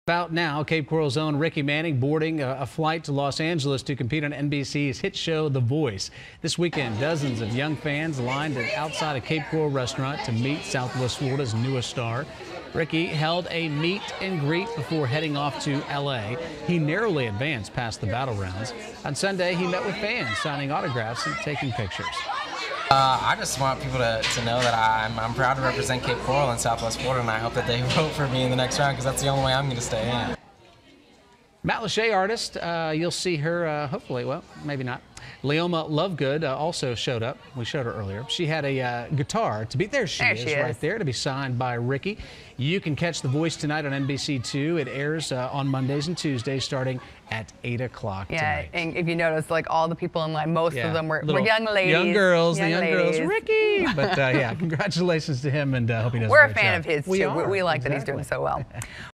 About now, Cape Coral's own Ricky Manning boarding a flight to Los Angeles to compete on NBC's hit show The Voice. This weekend, dozens of young fans lined outside a Cape Coral restaurant to meet Southwest Florida's newest star. Ricky held a meet and greet before heading off to L.A. He narrowly advanced past the battle rounds. On Sunday, he met with fans, signing autographs and taking pictures. I just want people to know that I'm proud to represent Cape Coral in Southwest Florida, and I hope that they vote for me in the next round because that's the only way I'm going to stay in. Matt Lachey artist, you'll see her hopefully, well, maybe not. Leoma Lovegood also showed up. We showed her earlier. She had a guitar to be there. She is right there to be signed by Ricky. You can catch The Voice tonight on NBC2. It airs on Mondays and Tuesdays starting at 8 o'clock tonight. Yeah, and if you notice, like all the people in line, most of them were young ladies. Young girls, the young girls. Ricky! But yeah, congratulations to him, and hope he does a great job. We're a fan of his, too. We like that he's doing so well.